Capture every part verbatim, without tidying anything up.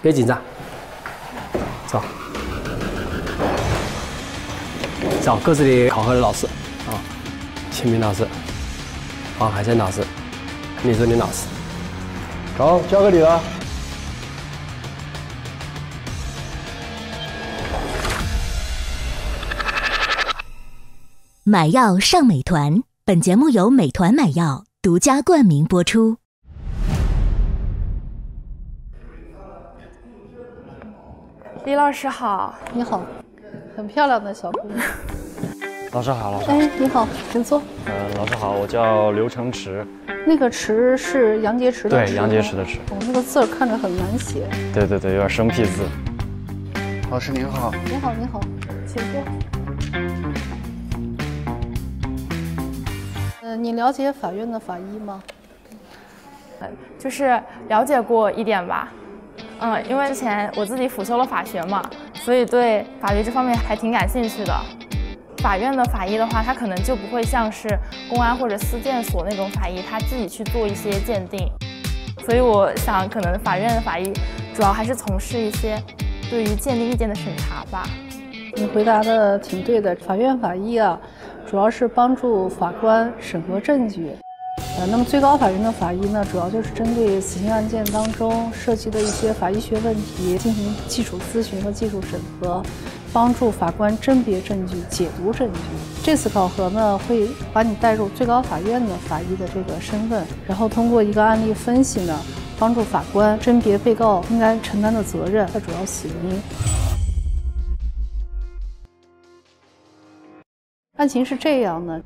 别紧张，走，找各自的考核的老师啊，秦明老师，黄海生老师，李淑玲老师。好，交给你了。 买药上美团，本节目由美团买药独家冠名播出。 李老师好， 你好，很漂亮的小姑娘。 老师好，老师好。 哎，你好，请坐。 呃，老师好，我叫刘成池。 那个池是杨洁篪的池。 对，杨洁篪的池。 我、哦、那个字儿看着很难写。 对对对，有点生僻字。 老师您好。 你好，你好，请坐。呃，你了解法院的法医吗？ 就是了解过一点吧。嗯，因为之前我自己辅修了法学嘛，所以对法律这方面还挺感兴趣的。法院的法医的话，他可能就不会像是公安或者司鉴所那种法医，他自己去做一些鉴定。所以我想，可能法院的法医主要还是从事一些对于鉴定意见的审查吧。 你回答的挺对的，法院法医啊，主要是帮助法官审核证据。呃，那么最高法院的法医呢，主要就是针对死刑案件当中涉及的一些法医学问题进行技术咨询和技术审核，帮助法官甄别证据、解读证据。这次考核呢，会把你带入最高法院的法医的这个身份，然后通过一个案例分析呢，帮助法官甄别被告应该承担的责任和主要死因。案情是这样的。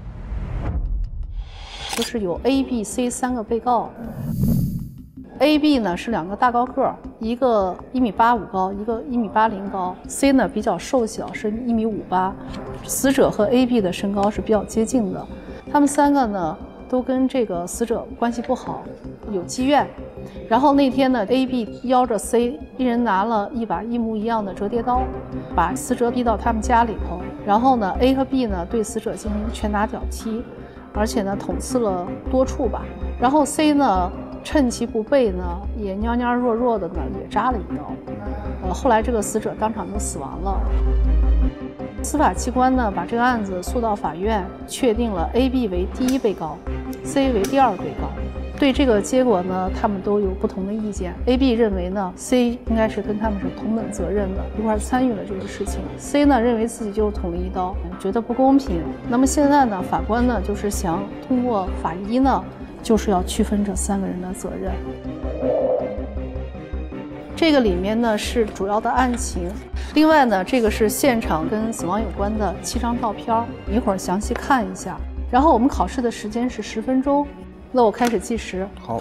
就是有 A、B、C 三个被告 ，A、B 呢是两个大高个儿，一个一米八五高，一个一米八零高 ，C 呢比较瘦小，是一米五八。死者和 A、B 的身高是比较接近的，他们三个呢都跟这个死者关系不好，有积怨。然后那天呢 ，A、B 邀着 C， 一人拿了一把一模一样的折叠刀，把死者逼到他们家里头。然后呢 ，A 和 B 呢对死者进行拳打脚踢。而且呢，捅刺了多处吧。然后 C 呢，趁其不备呢，也蔫蔫弱弱的呢，也扎了一刀。呃，后来这个死者当场就死亡了。司法机关呢，把这个案子诉到法院，确定了 A、B 为第一被告 ，C 为第二被告。对这个结果呢，他们都有不同的意见。A、B 认为呢 ，C 应该是跟他们是同等责任的，一块参与了这个事情。C 呢认为自己就是捅了一刀，觉得不公平。那么现在呢，法官呢就是想通过法医呢，就是要区分这三个人的责任。这个里面呢是主要的案情，另外呢，这个是现场跟死亡有关的七张照片，一会儿详细看一下。然后我们考试的时间是十分钟。那我开始计时。 好。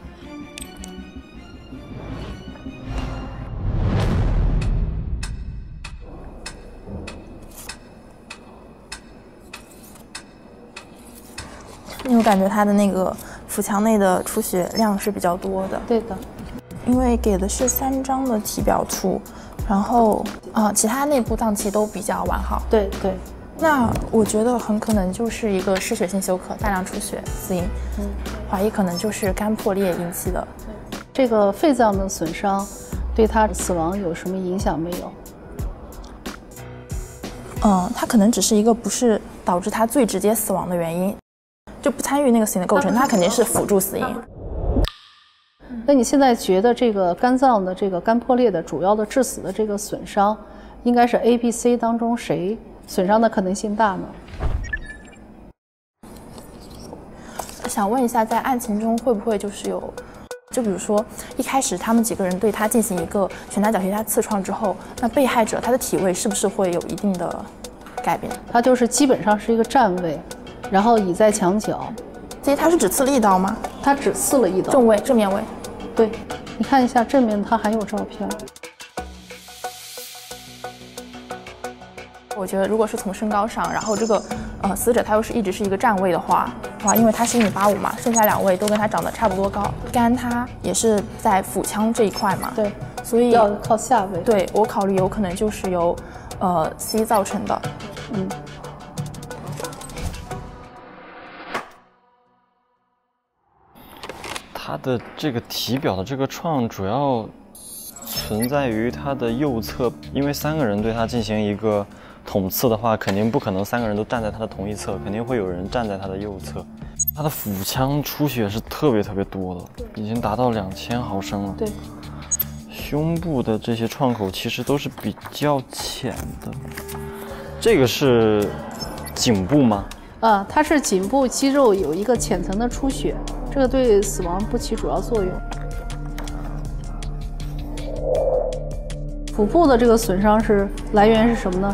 因为我感觉他的那个腹腔内的出血量是比较多的。 对的。 因为给的是三张的体表图，然后啊、呃，其他内部脏器都比较完好。 对对。 那我觉得很可能就是一个失血性休克，大量出血死因，嗯，怀疑可能就是肝破裂引起的。 这个肺脏的损伤对他死亡有什么影响没有？ 嗯，它可能只是一个不是导致他最直接死亡的原因，就不参与那个死因的构成，它肯定是辅助死因。 那你现在觉得这个肝脏的这个肝破裂的主要的致死的这个损伤，应该是 A、B、C 当中谁损伤的可能性大呢？ 我想问一下，在案情中会不会就是有，就比如说一开始他们几个人对他进行一个拳打脚踢他刺创之后，那被害者他的体位是不是会有一定的改变？ 他就是基本上是一个站位，然后倚在墙角。 其实他是只刺了一刀吗？ 他只刺了一刀。 正位、正面位。 对，你看一下正面，他还有照片。 我觉得如果是从身高上，然后这个呃死者他又是一直是一个站位的话，哇，因为他是一米八五嘛，剩下两位都跟他长得差不多高，肝他也是在腹腔这一块嘛， 对， 所以要靠下位。 对，我考虑有可能就是由呃 C 造成的，嗯。 他的这个体表的这个创主要存在于他的右侧，因为三个人对他进行一个捅刺的话，肯定不可能三个人都站在他的同一侧，肯定会有人站在他的右侧。他的腹腔出血是特别特别多的，已经达到两千毫升了。 对。 胸部的这些创口其实都是比较浅的。这个是颈部吗？ 啊，它是颈部肌肉有一个浅层的出血，这个对死亡不起主要作用。腹部的这个损伤是来源是什么呢？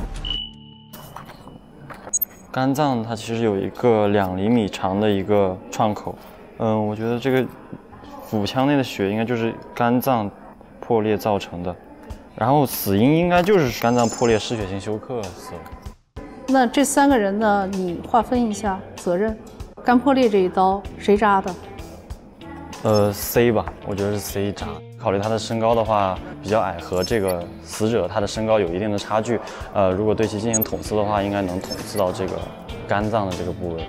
肝脏它其实有一个两厘米长的一个创口，嗯，我觉得这个腹腔内的血应该就是肝脏破裂造成的，然后死因应该就是肝脏破裂失血性休克死了。 那这三个人呢，你划分一下责任。肝破裂这一刀谁扎的？ 呃 ，C 吧，我觉得是 C 扎。考虑他的身高的话比较矮，和这个死者他的身高有一定的差距。呃，如果对其进行捅刺的话，应该能捅刺到这个肝脏的这个部位。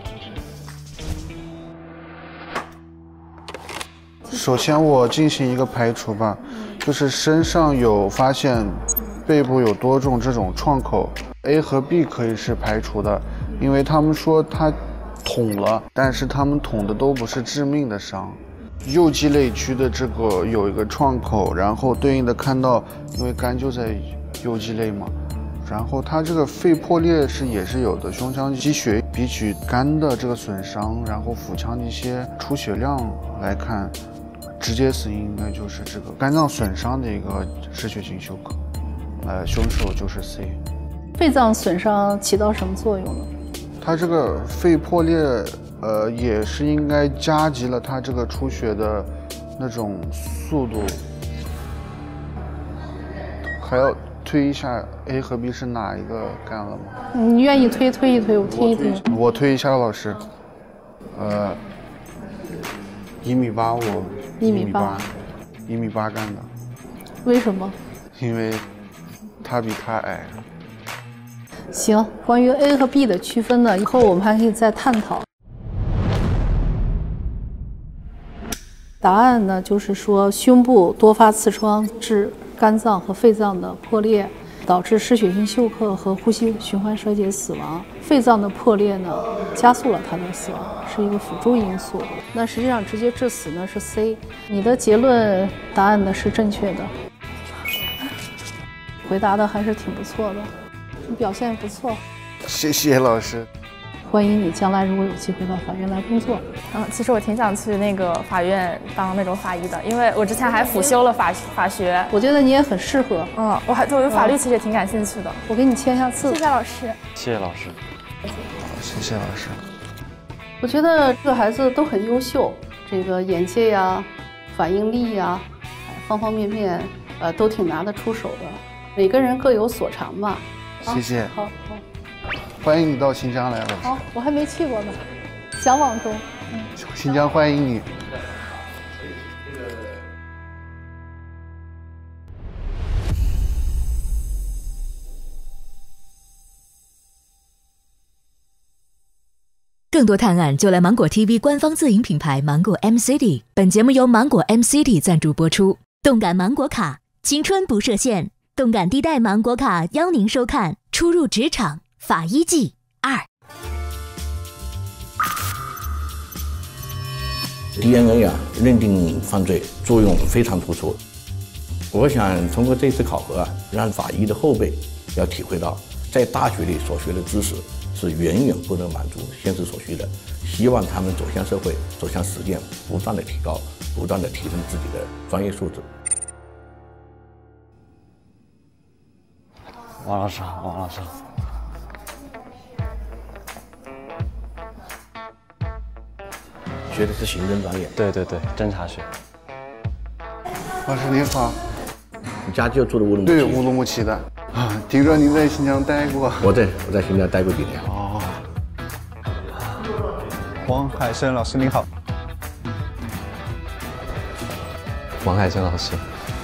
首先我进行一个排除吧，就是身上有发现背部有多种这种创口 ，A 和 B 可以是排除的，因为他们说他捅了，但是他们捅的都不是致命的伤。右肌肋区的这个有一个创口，然后对应的看到，因为肝就在右肌肋嘛，然后它这个肺破裂是也是有的，胸腔积血，比起肝的这个损伤，然后腹腔的一些出血量来看，直接死因应该就是这个肝脏损伤的一个失血性休克，呃，凶手就是 C。 肺脏损伤起到什么作用呢？ 它这个肺破裂，呃，也是应该加急了它这个出血的那种速度。还要推一下 A 和 B 是哪一个干了吗？ 你愿意推推一推，我听一听。 我推一下，老师。呃，一米八，我一米八， 一米八干的。 为什么？ 因为他比他矮。 行，关于 A 和 B 的区分呢，以后我们还可以再探讨。答案呢，就是说胸部多发刺创致肝脏和肺脏的破裂，导致失血性休克和呼吸循环衰竭死亡。肺脏的破裂呢，加速了他的死亡，是一个辅助因素。那实际上直接致死呢是 C。你的结论答案呢是正确的，回答的还是挺不错的。你表现不错， 谢谢老师。 欢迎你将来如果有机会到法院来工作。 嗯，其实我挺想去那个法院当那种法医的，因为我之前还辅修了法法学。 我觉得你也很适合。 嗯，我还对我法律其实也挺感兴趣的。 我给你签下字。 谢谢老师。 谢谢老师。 谢谢老师。 我觉得这个孩子都很优秀，这个眼界呀、反应力呀，方方面面，呃，都挺拿得出手的。每个人各有所长吧。 谢谢。 好好， 欢迎你到新疆来，老师。 好，我还没去过呢，向往中。嗯， 新疆欢迎你。 更多探案就来芒果 T V 官方自营品牌芒果 M C D。本节目由芒果 M C D 赞助播出。动感芒果卡，青春不设限。动感地带芒果卡邀您收看《初入职场法医季二》。 D N A 啊，认定犯罪作用非常突出。我想通过这次考核啊，让法医的后辈要体会到，在大学里所学的知识是远远不能满足现实所需的。希望他们走向社会，走向实践，不断的提高，不断的提升自己的专业素质。 王老师好，王老师好。 学的是刑侦专业。 对对对，侦查学。 老师您好。 你家就住的乌鲁木齐？ 对，乌鲁木齐的。啊，听说您在新疆待过。 我在我在新疆待过几年。 哦。 黄海生老师您好。 王海生老师。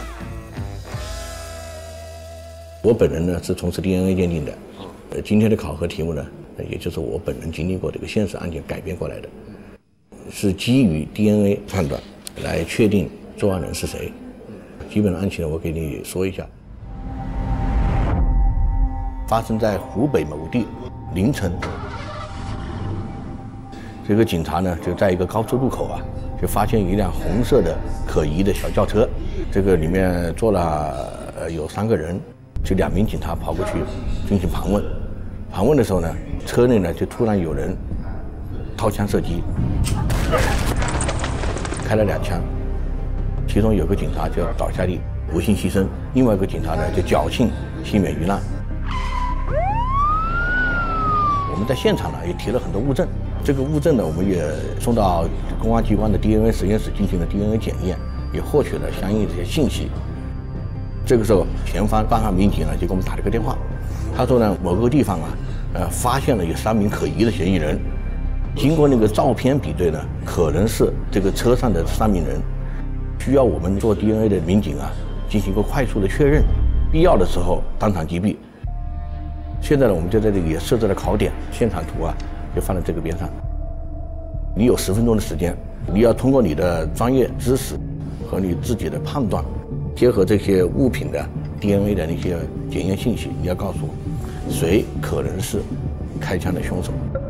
我本人呢是从事 D N A 鉴定的，呃，今天的考核题目呢，也就是我本人经历过这个现实案件改编过来的，是基于 D N A 判断来确定作案人是谁。 基本的案情呢，我给你说一下。发生在湖北某地凌晨，这个警察呢就在一个高速路口啊，就发现一辆红色的可疑的小轿车，这个里面坐了呃有三个人，就两名警察跑过去进行盘问。盘问的时候呢，车内呢就突然有人掏枪射击，开了两枪，其中有个警察就倒下地不幸牺牲，另外一个警察呢就侥幸幸免于难。我们在现场呢也提了很多物证，这个物证呢我们也送到公安机关的 D N A 实验室进行了 D N A 检验，也获取了相应的这些信息。这个时候，前方办案民警呢就给我们打了个电话，他说呢某个地方啊，呃发现了有三名可疑的嫌疑人。经过那个照片比对呢，可能是这个车上的三名人，需要我们做 D N A 的民警啊进行一个快速的确认，必要的时候当场击毙。现在呢，我们就在这里也设置了考点，现场图啊就放在这个边上。你有十分钟的时间，你要通过你的专业知识和你自己的判断，结合这些物品的 D N A 的那些检验信息，你要告诉我谁可能是开枪的凶手。